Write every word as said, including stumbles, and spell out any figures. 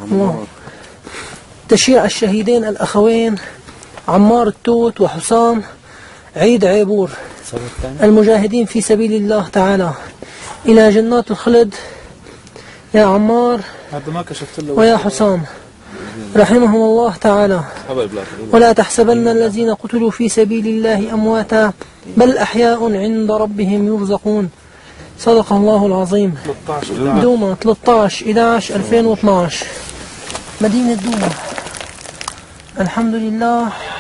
الله. تشييع الشهيدين الأخوين عمار التوت وحسام عيد عيبور المجاهدين في سبيل الله تعالى إلى جنات الخلد يا عمار ويا حسام رحمهم الله تعالى. ولا تحسبن الذين قتلوا في سبيل الله أمواتا بل أحياء عند ربهم يرزقون. صدق الله العظيم. دوما ثلاثة عشر إحدى عشر ألفين واثني عشر مدينة دوما. الحمد لله.